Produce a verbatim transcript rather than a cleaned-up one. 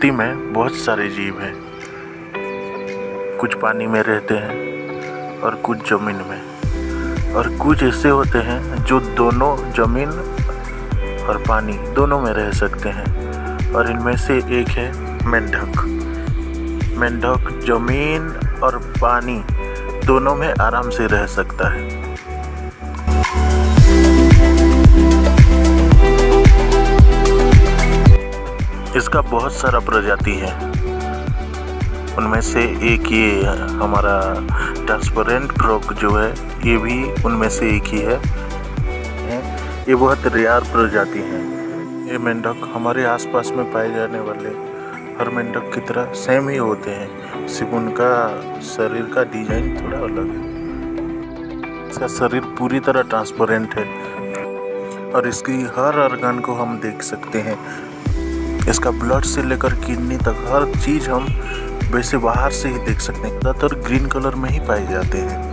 धरती में बहुत सारे जीव हैं। कुछ पानी में रहते हैं और कुछ ज़मीन में, और कुछ ऐसे होते हैं जो दोनों ज़मीन और पानी दोनों में रह सकते हैं। और इनमें से एक है मेंढक। मेंढक ज़मीन और पानी दोनों में आराम से रह सकता है। इसका बहुत सारा प्रजाति है। उनमें से एक ये हमारा ट्रांसपेरेंट फ्रॉग जो है, ये भी उनमें से एक ही है। ये बहुत रेयर प्रजाति है। ये मेंढक हमारे आसपास में पाए जाने वाले हर मेंढक की तरह सेम ही होते हैं, सिर्फ उनका शरीर का डिजाइन थोड़ा अलग है। इसका शरीर पूरी तरह ट्रांसपेरेंट है और इसकी हर ऑर्गन को हम देख सकते हैं। इसका ब्लड से लेकर किडनी तक हर चीज़ हम वैसे बाहर से ही देख सकते हैं। ज़्यादातर ग्रीन कलर में ही पाए जाते हैं।